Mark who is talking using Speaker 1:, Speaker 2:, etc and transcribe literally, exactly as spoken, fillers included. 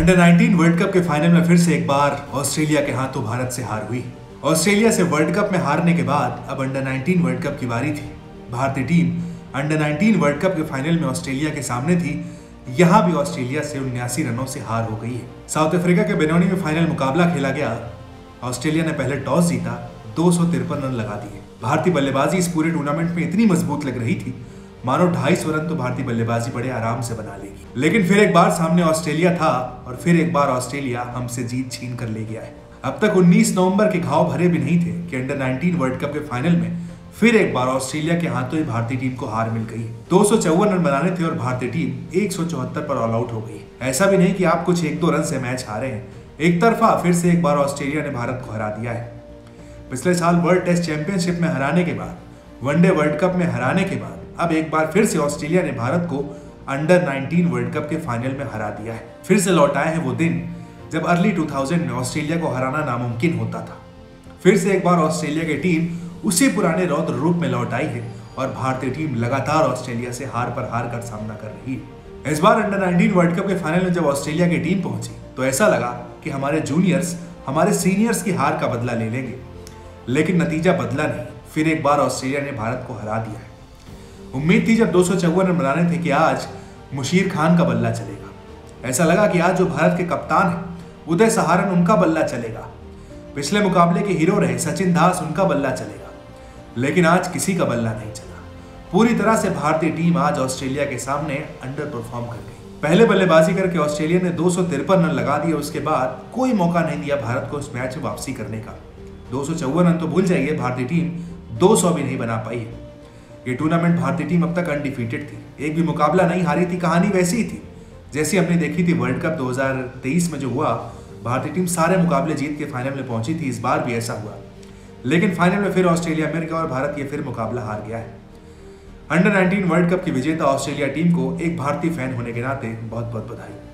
Speaker 1: Under nineteen world cup के final में फिर से एक बार ऑस्ट्रेलिया के हाथों भारत से हार हुई। ऑस्ट्रेलिया से वर्ल्ड कप में हारने के बाद अब अंडर नाइनटीन वर्ल्ड कप की बारी थी। भारतीय team under nineteen world cup के फाइनल में ऑस्ट्रेलिया के सामने थी। यहां भी ऑस्ट्रेलिया से उन्यासी रनों से हार हो गई है। साउथ अफ्रीका के बेनोनी में फाइनल मुकाबला खेला गया। ऑस्ट्रेलिया ने पहले टॉस जीता, दो सौ तिरपन रन लगा दिए। भारतीय बल्लेबाजी इस पूरे टूर्नामेंट में इतनी मजबूत लग रही थी मानो ढाई सौ रन तो भारतीय बल्लेबाजी बड़े आराम से बना लेगी। लेकिन फिर एक बार सामने ऑस्ट्रेलिया था और फिर एक बार ऑस्ट्रेलिया हमसे जीत छीन कर ले गया है। अब तक उन्नीस नवंबर के घाव भरे भी नहीं थे कि अंडर नाइनटीन वर्ल्ड कप के फाइनल में फिर एक बार ऑस्ट्रेलिया के हाथों ही भारतीय टीम को हार मिल गई। दो सौ चौवन रन बनाने थे और भारतीय टीम एक सौ चौहत्तर पर ऑल आउट हो गई। ऐसा भी नहीं कि आप कुछ एक दो रन से मैच हारे हैं, एक तरफा फिर से एक बार ऑस्ट्रेलिया ने भारत को हरा दिया है। पिछले साल वर्ल्ड टेस्ट चैंपियनशिप में हराने के बाद, वनडे वर्ल्ड कप में हराने के बाद अब एक बार फिर से ऑस्ट्रेलिया ने भारत को अंडर नाइनटीन वर्ल्ड कप के फाइनल में हरा दिया है। फिर से लौट आए हैं वो दिन जब अर्ली टू थाउज़ेंड में ऑस्ट्रेलिया को हराना नामुमकिन होता था। फिर से एक बार ऑस्ट्रेलिया की टीम उसी पुराने रौद्र रूप में लौट आई है और भारतीय टीम लगातार ऑस्ट्रेलिया से हार पर हार कर सामना कर रही है। इस बार अंडर नाइनटीन वर्ल्ड कप के फाइनल में जब ऑस्ट्रेलिया की टीम पहुंची तो ऐसा लगा कि हमारे जूनियर्स हमारे सीनियर्स की हार का बदला ले लेंगे, लेकिन नतीजा बदला नहीं। फिर एक बार ऑस्ट्रेलिया ने भारत को हरा दिया है। उम्मीद थी जब दो सौ चौवन रन बनाने थे कि आज मुशीर खान का बल्ला चलेगा। ऐसा लगा कि आज जो भारत के कप्तान हैं उदय सहारन, उनका बल्ला चलेगा। पिछले मुकाबले के हीरो रहे सचिन दास, उनका बल्ला चलेगा। लेकिन आज किसी का बल्ला नहीं चला। पूरी तरह से भारतीय टीम आज ऑस्ट्रेलिया के सामने अंडर परफॉर्म कर गई। पहले बल्लेबाजी करके ऑस्ट्रेलिया ने दो सौ तिरपन रन लगा दिए। उसके बाद कोई मौका नहीं दिया भारत को उस मैच में वापसी करने का। दो सौ चौवन रन तो भूल जाइए, भारतीय टीम दो सौ भी नहीं बना पाई है। ये टूर्नामेंट भारतीय टीम अब तक अनडिफीटेड थी, एक भी मुकाबला नहीं हारी थी। कहानी वैसी ही थी जैसी हमने देखी थी वर्ल्ड कप दो हज़ार तेईस में जो हुआ। भारतीय टीम सारे मुकाबले जीत के फाइनल में पहुंची थी। इस बार भी ऐसा हुआ, लेकिन फाइनल में फिर ऑस्ट्रेलिया मिल गया और भारत ये फिर मुकाबला हार गया है। अंडर नाइनटीन वर्ल्ड कप की विजेता ऑस्ट्रेलिया टीम को एक भारतीय फैन होने के नाते बहुत बहुत बधाई।